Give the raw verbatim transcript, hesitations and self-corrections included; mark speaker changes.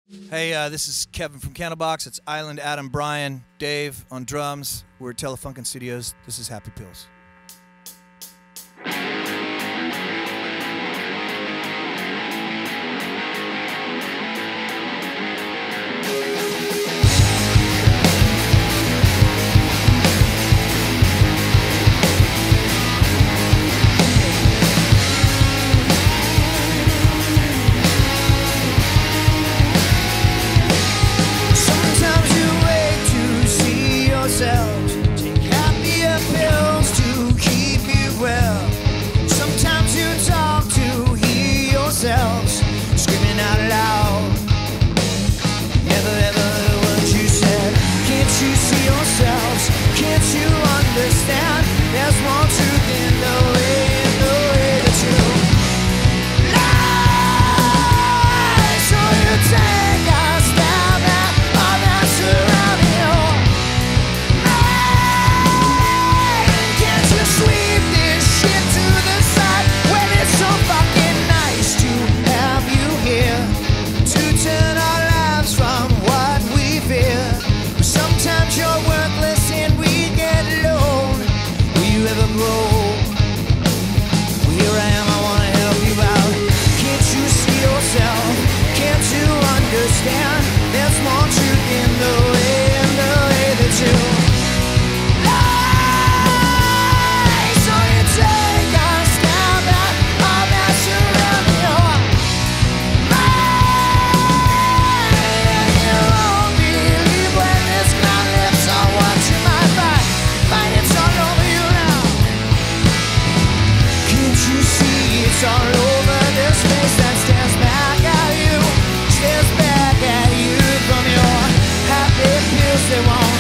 Speaker 1: Hey, uh, this is Kevin from Candlebox. It's Island, Adam, Brian, Dave on drums. We're at Telefunken Studios. This is Happy Pills. Take happier pills to keep you well. Sometimes you talk to hear yourselves screaming out loud. Never ever heard what you said. Can't you see yourselves? Can't you understand? There's more truth in the way, in the way that you lie. So you take a stab at all that surrounding you. Sweep this shit to the side when it's so fucking nice to have you here to turn our lives from what we fear. Sometimes you're worthless and we get alone. Will you ever grow? Well, here I am, I wanna help you out. Can't you see yourself? Can't you understand? There's more truth in the way, in the way that you all over this face that stares back at you, stares back at you from your happy pills they won't